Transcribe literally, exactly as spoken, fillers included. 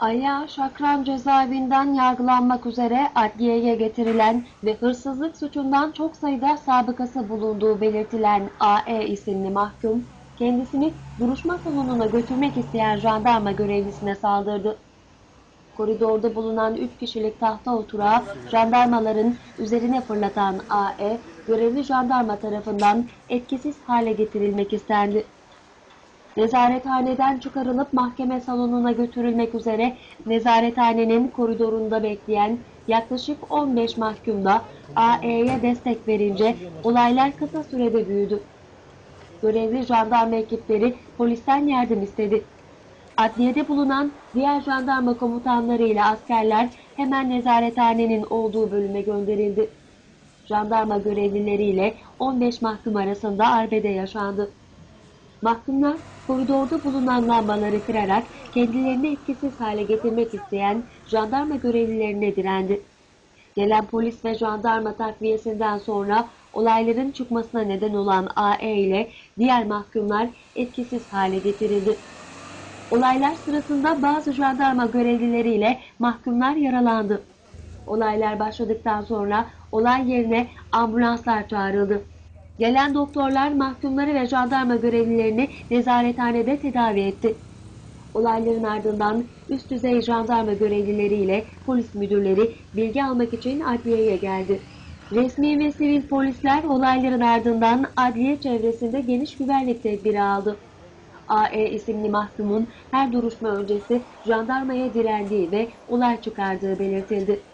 Aya Şakran cezaevinden yargılanmak üzere adliyeye getirilen ve hırsızlık suçundan çok sayıda sabıkası bulunduğu belirtilen A E isimli mahkum, kendisini duruşma salonuna götürmek isteyen jandarma görevlisine saldırdı. Koridorda bulunan üç kişilik tahta oturağı jandarmaların üzerine fırlatan A E, görevli jandarma tarafından etkisiz hale getirilmek istendi. Nezarethaneden çıkarılıp mahkeme salonuna götürülmek üzere nezarethanenin koridorunda bekleyen yaklaşık on beş mahkum da A E'ye destek verince olaylar kısa sürede büyüdü. Görevli jandarma ekipleri polisten yardım istedi. Adliyede bulunan diğer jandarma komutanları ile askerler hemen nezarethanenin olduğu bölüme gönderildi. Jandarma görevlileriyle on beş mahkum arasında arbede yaşandı. Mahkumlar koridorda bulunan lambaları kırarak kendilerini etkisiz hale getirmek isteyen jandarma görevlilerine direndi. Gelen polis ve jandarma takviyesinden sonra olayların çıkmasına neden olan A E ile diğer mahkumlar etkisiz hale getirildi. Olaylar sırasında bazı jandarma görevlileriyle mahkumlar yaralandı. Olaylar başladıktan sonra olay yerine ambulanslar çağrıldı. Gelen doktorlar mahkumları ve jandarma görevlilerini nezarethanede tedavi etti. Olayların ardından üst düzey jandarma görevlileriyle polis müdürleri bilgi almak için adliyeye geldi. Resmi ve sivil polisler olayların ardından adliye çevresinde geniş güvenlik tedbiri aldı. A E isimli mahkumun her duruşma öncesi jandarmaya direndiği ve olay çıkardığı belirtildi.